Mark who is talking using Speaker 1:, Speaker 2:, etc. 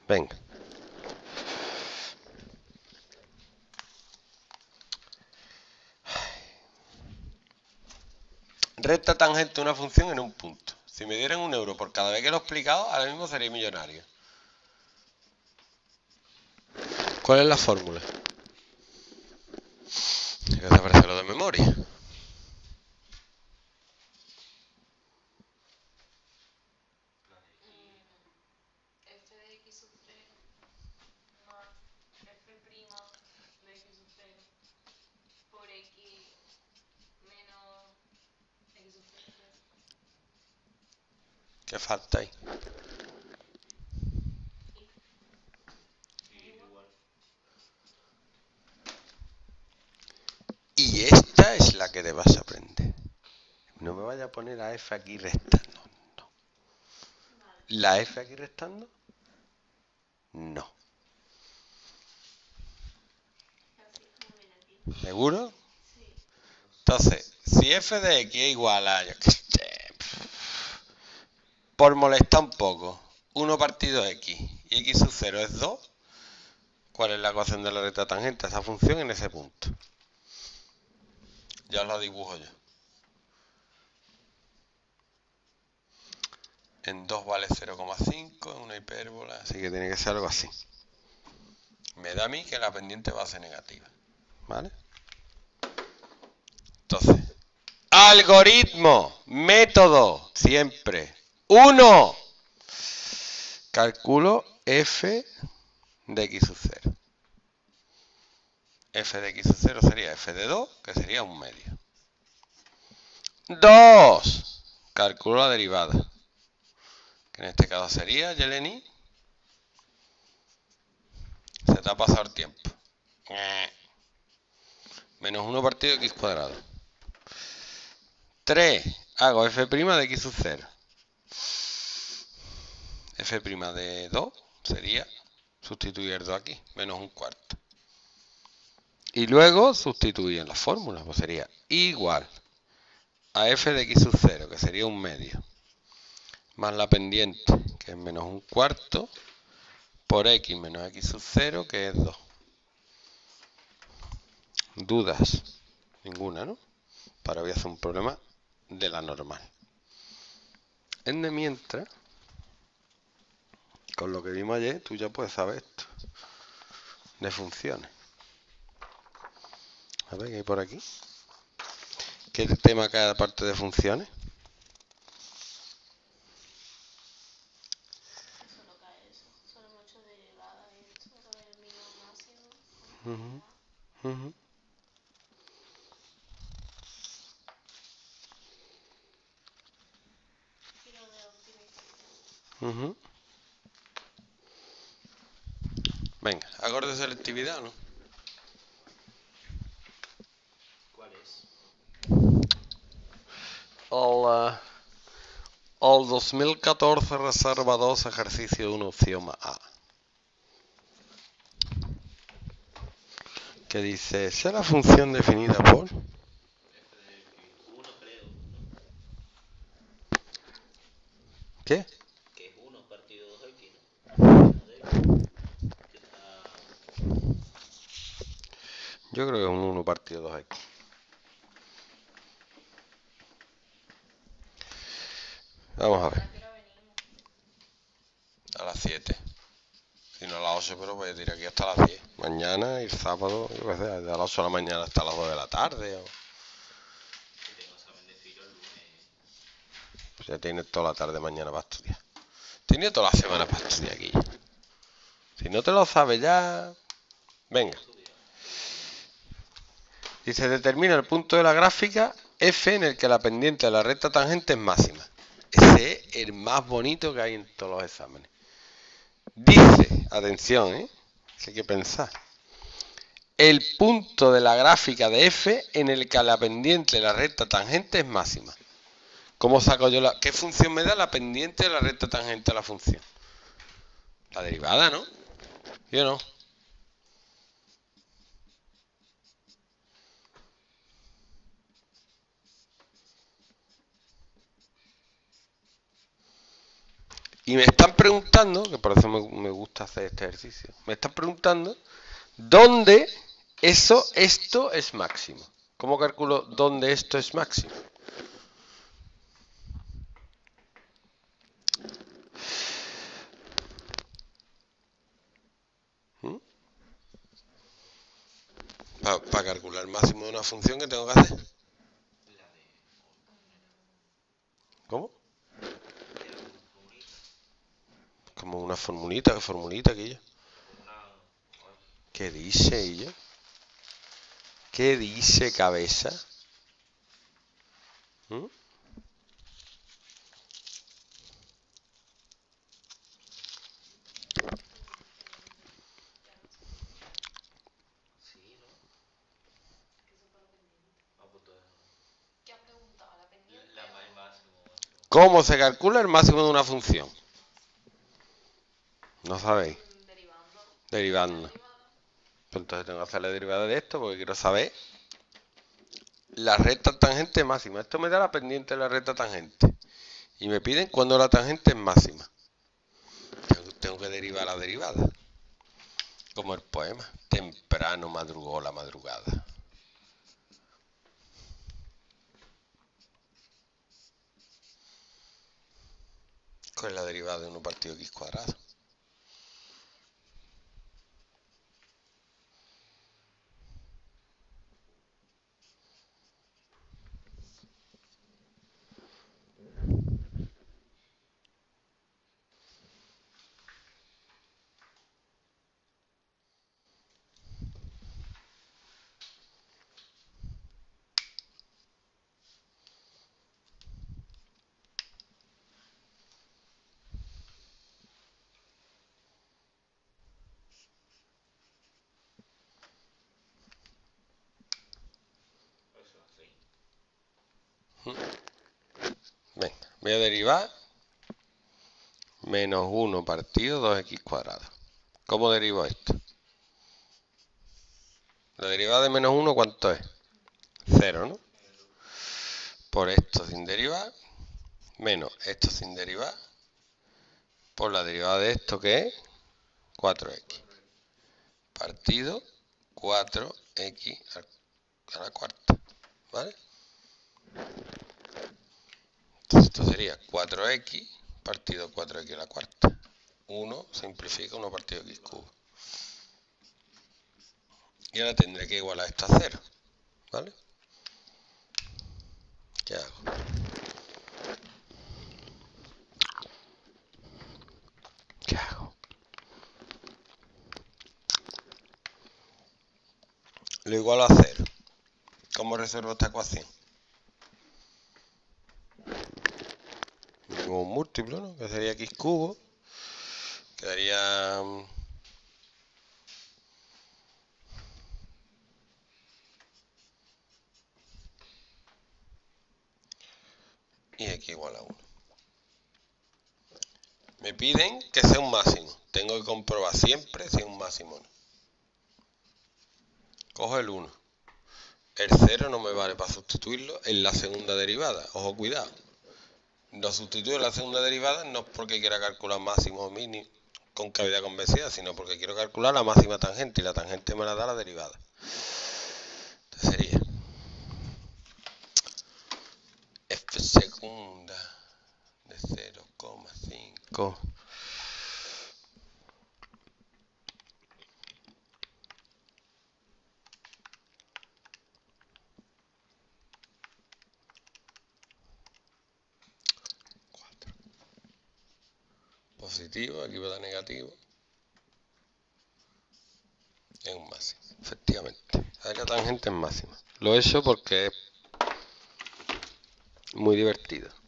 Speaker 1: Venga. Recta tangente una función en un punto. Si me dieran 1 euro por cada vez que lo he explicado, ahora mismo sería millonario. ¿Cuál es la fórmula? ¿Qué te parece lo de memoria?
Speaker 2: F de x sub 3 más f' de x sub 0 por x menos x sub 0.
Speaker 1: ¿Qué falta ahí? Y esta es la que te vas a aprender. No me vaya a poner la f aquí restando. No. ¿La f aquí restando? No. ¿Seguro?
Speaker 2: Sí.
Speaker 1: Entonces, si f de x es igual a, yo qué sé, por molestar un poco, 1 partido x y x sub 0 es 2, ¿cuál es la ecuación de la recta tangente a esa función en ese punto? Ya os la dibujo yo. En 2 vale 0,5, en una hipérbola, así que tiene que ser algo así. Me da a mí que la pendiente va a ser negativa. ¿Vale? Entonces, algoritmo, método, siempre. 1. Calculo f de x sub 0. F de x sub 0 sería f de 2, que sería 1 medio. 2. Calculo la derivada, que en este caso sería, Yeleni, se te ha pasado el tiempo. Menos 1 partido x cuadrado. 3. Hago f' de x sub 0. F' de 2 sería sustituir el 2 aquí, menos 1/4. Y luego sustituir en la fórmula, pues sería igual a f de x sub 0, que sería 1 medio, más la pendiente, que es menos 1/4, por x menos x sub 0, que es 2. ¿Dudas? Ninguna, ¿no? Para voy a hacer un problema de la normal. En de mientras, con lo que vimos ayer, tú ya puedes saber esto de funciones. A ver, ¿qué hay por aquí? ¿Qué tema cae aparte de funciones?
Speaker 2: Solo cae eso. Solo hemos hecho derivada y esto, lo del mínimo máximo. Y lo de optimización.
Speaker 1: Venga, acorde de selectividad, ¿no?
Speaker 3: ¿Cuál es?
Speaker 1: El 2014 reserva 2, ejercicio 1, opción A. Que dice, sea la función definida por...
Speaker 3: F de x1, creo, ¿no?
Speaker 1: ¿Qué?
Speaker 3: Que es 1 partido 2x, ¿no? 1 de x. Que está...
Speaker 1: Yo creo que es un 1 partido 2x. Vamos a ver.
Speaker 2: ¿A qué hora venimos?
Speaker 1: A las 7. Si no a las 8, pero voy a ir aquí hasta las 10. Mañana y el sábado, yo qué sé, de las 8 de la mañana hasta las 2 de la tarde.
Speaker 3: Que tengo examen de filo el lunes.
Speaker 1: Pues ya tienes toda la tarde mañana para estudiar. Tienes toda la semana para estudiar aquí. Si no te lo sabes ya... Venga. Dice, determina el punto de la gráfica F en el que la pendiente de la recta tangente es máxima. Ese es el más bonito que hay en todos los exámenes. Dice, atención, que hay que pensar. El punto de la gráfica de F en el que la pendiente de la recta tangente es máxima. ¿Cómo saco yo la... ¿Qué función me da la pendiente de la recta tangente a la función? La derivada, ¿no? ¿Yo no? Y me están preguntando, que por eso me gusta hacer este ejercicio, me están preguntando dónde esto es máximo. ¿Cómo calculo dónde esto es máximo? Para calcular el máximo de una función, ¿qué tengo que hacer? ¿Cómo? Como una formulita, ¿qué formulita aquella? ¿Qué dice ella? ¿Qué dice cabeza? ¿Mm?
Speaker 3: Sí, ¿no? Ah, pues entonces no.
Speaker 2: ¿Qué has preguntado? ¿La pendiente?
Speaker 3: El máximo.
Speaker 1: ¿Cómo se calcula el máximo de una función? ¿No sabéis?
Speaker 2: Derivando.
Speaker 1: Derivando. Pues entonces tengo que hacer la derivada de esto porque quiero saber la recta tangente máxima. Esto me da la pendiente de la recta tangente. Y me piden cuando la tangente es máxima. Tengo que derivar la derivada. Como el poema. Temprano madrugó la madrugada. ¿Cuál es la derivada de 1 partido x cuadrado?
Speaker 3: Eso así.
Speaker 1: Venga, voy a derivar menos 1 partido 2x cuadrado. ¿Cómo derivo esto? La derivada de menos 1, ¿cuánto es? 0, ¿no? Por esto sin derivar, menos esto sin derivar, por la derivada de esto que es 4x. Partido 4x a la cuarta, ¿vale? Entonces esto sería 4x partido 4x a la cuarta. 1 simplifica 1 partido x cubo. Y ahora tendré que igualar esto a 0, ¿vale? ¿Qué hago? ¿Qué hago? Lo igualo a 0. ¿Cómo resuelvo esta ecuación? Tengo un múltiplo, ¿no? Que sería x cubo. Quedaría y x igual a 1. Me piden que sea un máximo. Tengo que comprobar siempre si es un máximo o no. Cojo el 1. El 0 no me vale para sustituirlo en la segunda derivada. Ojo, cuidado. Lo sustituyo en la segunda derivada no es porque quiera calcular máximo o mínimo con cavidad convencida, sino porque quiero calcular la máxima tangente y la tangente me la da la derivada. Entonces sería f segunda de 0,5 positivo, aquí va a dar negativo, es un máximo, efectivamente. Ahí la tangente es máxima. Lo he hecho porque es muy divertido.